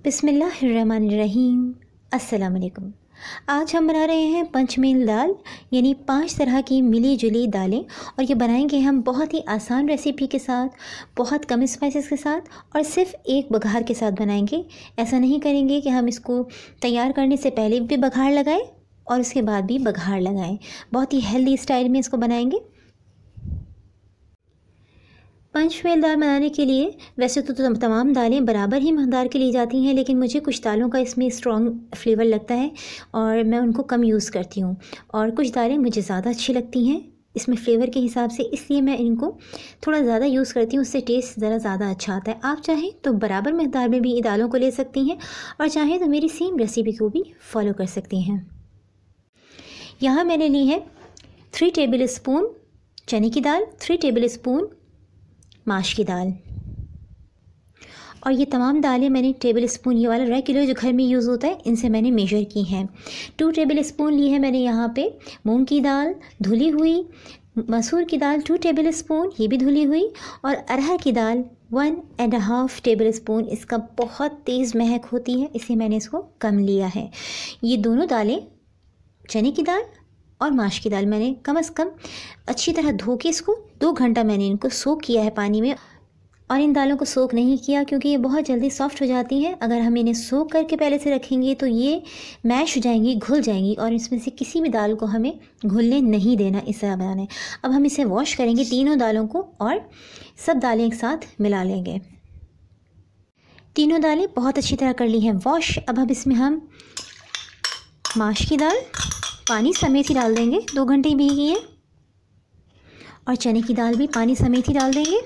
बिस्मिल्लाहिर्रहमानिर्रहीम। अस्सलाम वालेकुम। आज हम बना रहे हैं पंचमेल दाल, यानी 5 तरह की मिली जुली दालें। और ये बनाएंगे हम बहुत ही आसान रेसिपी के साथ, बहुत कम स्पाइसेस के साथ और सिर्फ एक बघार के साथ बनाएंगे। ऐसा नहीं करेंगे कि हम इसको तैयार करने से पहले भी बघार लगाएं और उसके बाद भी बघार लगाएं। बहुत ही हेल्दी स्टाइल में इसको बनाएंगे। पंचमेल दाल बनाने के लिए वैसे तो तमाम दालें बराबर ही मकदार की ली जाती हैं, लेकिन मुझे कुछ दालों का इसमें स्ट्रॉन्ग फ्लेवर लगता है और मैं उनको कम यूज़ करती हूँ, और कुछ दालें मुझे ज़्यादा अच्छी लगती हैं इसमें फ्लेवर के हिसाब से, इसलिए मैं इनको थोड़ा ज़्यादा यूज़ करती हूँ। उससे टेस्ट ज़रा ज़्यादा अच्छा आता है। आप चाहें तो बराबर मकदार में भी दालों को ले सकती हैं और चाहें तो मेरी सेम रेसिपी को भी फॉलो कर सकती हैं। यहाँ मैंने ली है 3 टेबल स्पून चने की दाल, 3 टेबल स्पून माश की दाल, और ये तमाम दालें मैंने टेबल स्पून, ये वाला रेगुलर जो घर में यूज़ होता है, इनसे मैंने मेजर की हैं। 2 टेबल स्पून ली है मैंने यहाँ पे मूंग की दाल धुली हुई, मसूर की दाल 2 टेबल स्पून, ये भी धुली हुई, और अरहर की दाल 1.5 टेबल स्पून। इसका बहुत तेज़ महक होती है, इसलिए मैंने इसको कम लिया है। ये दोनों दालें, चने की दाल और माश की दाल, मैंने कम से कम अच्छी तरह धो के इसको 2 घंटा मैंने इनको सोक किया है पानी में। और इन दालों को सोक नहीं किया क्योंकि ये बहुत जल्दी सॉफ्ट हो जाती हैं। अगर हम इन्हें सोक करके पहले से रखेंगे तो ये मैश हो जाएंगी, घुल जाएंगी, और इसमें से किसी भी दाल को हमें घुलने नहीं देना, इस तरह बनाना। अब हम इसे वॉश करेंगे तीनों दालों को और सब दालें एक साथ मिला लेंगे। तीनों दालें बहुत अच्छी तरह कर ली हैं वॉश। अब इसमें हम माश की दाल पानी समेत ही डाल देंगे, 2 घंटे भीगी है, और चने की दाल भी पानी समेत ही डाल देंगे।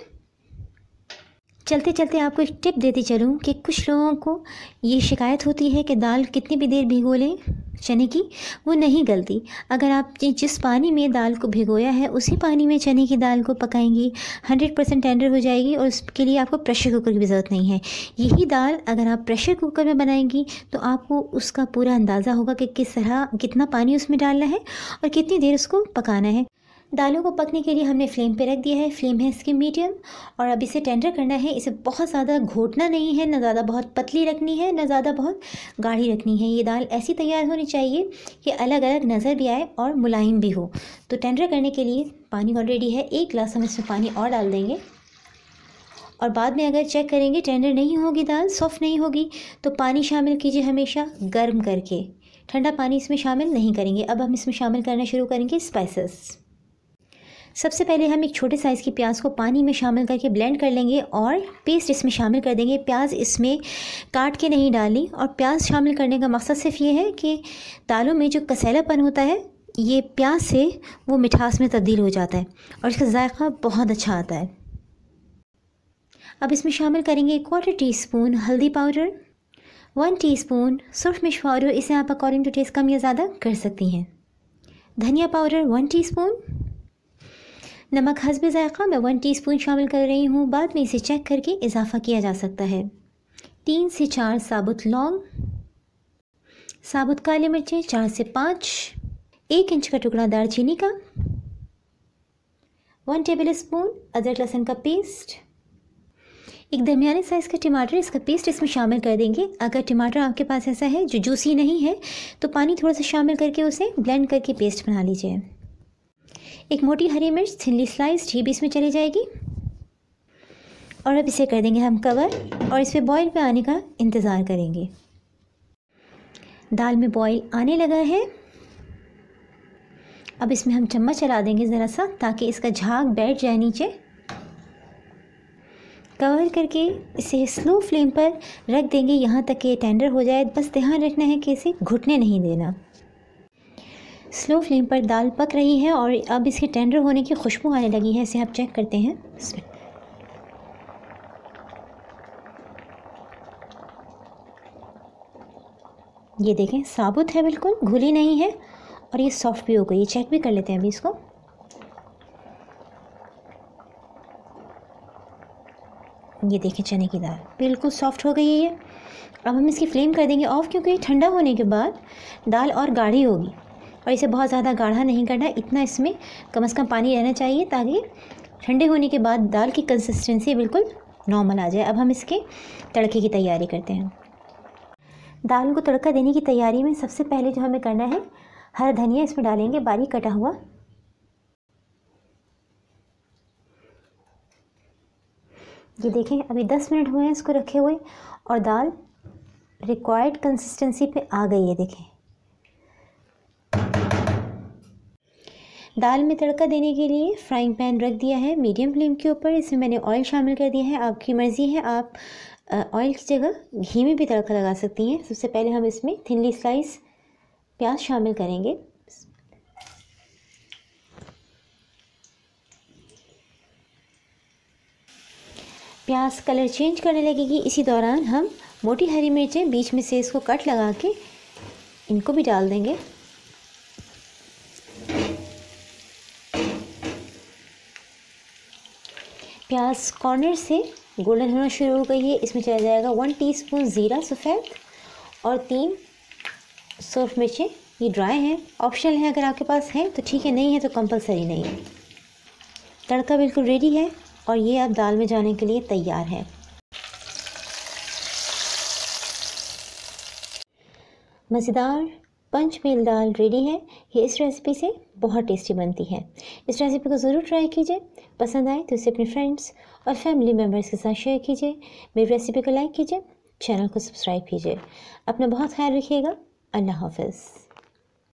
चलते चलते आपको एक टिप देती चलूँ कि कुछ लोगों को ये शिकायत होती है कि दाल कितनी भी देर भिगो लें चने की, वो नहीं गलती। अगर आप जिस पानी में दाल को भिगोया है उसी पानी में चने की दाल को पकाएंगी, 100% टेंडर हो जाएगी, और उसके लिए आपको प्रेशर कुकर की भी ज़रूरत नहीं है। यही दाल अगर आप प्रेशर कुकर में बनाएंगी तो आपको उसका पूरा अंदाज़ा होगा कि किस तरह कितना पानी उसमें डालना है और कितनी देर उसको पकाना है। दालों को पकने के लिए हमने फ्लेम पे रख दिया है, फ्लेम है इसकी मीडियम, और अब इसे टेंडर करना है। इसे बहुत ज़्यादा घोटना नहीं है, ना ज़्यादा बहुत पतली रखनी है, ना ज़्यादा बहुत गाढ़ी रखनी है। ये दाल ऐसी तैयार होनी चाहिए कि अलग अलग नज़र भी आए और मुलायम भी हो। तो टेंडर करने के लिए पानी ऑलरेडी है, 1 गिलास हम इसमें पानी और डाल देंगे, और बाद में अगर चेक करेंगे टेंडर नहीं होगी दाल, सॉफ्ट नहीं होगी, तो पानी शामिल कीजिए हमेशा गर्म करके, ठंडा पानी इसमें शामिल नहीं करेंगे। अब हम इसमें शामिल करना शुरू करेंगे स्पाइसेस। सबसे पहले हम एक छोटे साइज़ की प्याज को पानी में शामिल करके ब्लेंड कर लेंगे और पेस्ट इसमें शामिल कर देंगे। प्याज इसमें काट के नहीं डाली, और प्याज शामिल करने का मकसद सिर्फ ये है कि दालों में जो कसैलापन होता है ये प्याज से वो मिठास में तब्दील हो जाता है और इसका जायका बहुत अच्छा आता है। अब इसमें शामिल करेंगे 1/4 टीस्पून हल्दी पाउडर, 1 टीस्पून सुर्ख मिर्च पाउडर, इसे आप अकॉर्डिंग टू टेस्ट कम या ज़्यादा कर सकती हैं। धनिया पाउडर 1 टीस्पून, नमक हस्बे ज़ायक़ा मैं 1 टीस्पून शामिल कर रही हूँ, बाद में इसे चेक करके इजाफ़ा किया जा सकता है। 3 से 4 साबुत लौंग, साबुत काली मिर्चें 4 से 5, 1 इंच का टुकड़ा दालचीनी का, 1 टेबल स्पून अदरक लहसुन का पेस्ट, एक दरमियाने साइज़ का टमाटर, इसका पेस्ट इसमें शामिल कर देंगे। अगर टमाटर आपके पास ऐसा है जो जूसी नहीं है तो पानी थोड़ा सा शामिल करके उसे ब्लेंड करके पेस्ट बना लीजिए। एक मोटी हरी मिर्च थिनली स्लाइस्ड, ये भी इसमें चली जाएगी, और अब इसे कर देंगे हम कवर और इस पर बॉईल पे आने का इंतज़ार करेंगे। दाल में बॉईल आने लगा है, अब इसमें हम चम्मच चला देंगे ज़रा सा ताकि इसका झाग बैठ जाए नीचे। कवर करके इसे स्लो फ्लेम पर रख देंगे यहाँ तक कि टेंडर हो जाए। बस ध्यान रखना है कि इसे घुटने नहीं देना। स्लो फ्लेम पर दाल पक रही है और अब इसके टेंडर होने की खुशबू आने लगी है, इसे आप चेक करते हैं। ये देखें साबुत है, बिल्कुल घुली नहीं है, और ये सॉफ्ट भी हो गई। चेक भी कर लेते हैं अभी इसको। ये देखें चने की दाल बिल्कुल सॉफ्ट हो गई है ये। अब हम इसकी फ्लेम कर देंगे ऑफ़, क्योंकि ठंडा होने के बाद दाल और गाढ़ी होगी, और इसे बहुत ज़्यादा गाढ़ा नहीं करना, इतना इसमें कम से कम पानी रहना चाहिए ताकि ठंडे होने के बाद दाल की कंसिस्टेंसी बिल्कुल नॉर्मल आ जाए। अब हम इसके तड़के की तैयारी करते हैं। दाल को तड़का देने की तैयारी में सबसे पहले जो हमें करना है, हरा धनिया इसमें डालेंगे बारीक कटा हुआ। ये देखें अभी 10 मिनट हुए हैं इसको रखे हुए और दाल रिक्वायर्ड कंसिस्टेंसी पे आ गई है। देखें दाल में तड़का देने के लिए फ्राइंग पैन रख दिया है मीडियम फ्लेम के ऊपर। इसमें मैंने ऑयल शामिल कर दिया है, आपकी मर्ज़ी है, आप ऑयल की जगह घी में भी तड़का लगा सकती हैं। सबसे पहले हम इसमें थिनली स्लाइस प्याज शामिल करेंगे। प्याज कलर चेंज करने लगेगी, इसी दौरान हम मोटी हरी मिर्चें बीच में से इसको कट लगा के इनको भी डाल देंगे। प्याज कॉर्नर से गोल्डन होना शुरू हो गई है। इसमें चला जाएगा 1 टीस्पून ज़ीरा सफ़ेद और 3 सौंफ मिर्चें। ये ड्राई हैं, ऑप्शनल है, अगर आपके पास है तो ठीक है, नहीं है तो कंपलसरी नहीं है। तड़का बिल्कुल रेडी है और ये अब दाल में जाने के लिए तैयार है। मज़ेदार पंचमेल दाल रेडी है। ये इस रेसिपी से बहुत टेस्टी बनती है। इस रेसिपी को ज़रूर ट्राई कीजिए। पसंद आए तो इसे अपने फ्रेंड्स और फैमिली मेम्बर्स के साथ शेयर कीजिए। मेरी रेसिपी को लाइक कीजिए, चैनल को सब्सक्राइब कीजिए। अपना बहुत ख्याल रखिएगा। अल्लाह हाफ़िज़।